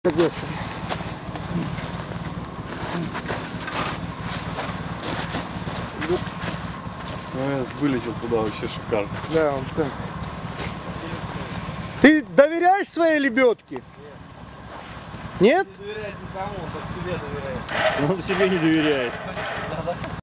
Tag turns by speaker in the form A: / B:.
A: Вылетел туда, вообще шикарно.
B: Да, он шикарно. Ты доверяешь своей лебедке? Нет?
C: Не доверяет никому, он только себе доверяет.
A: Он себе не доверяет.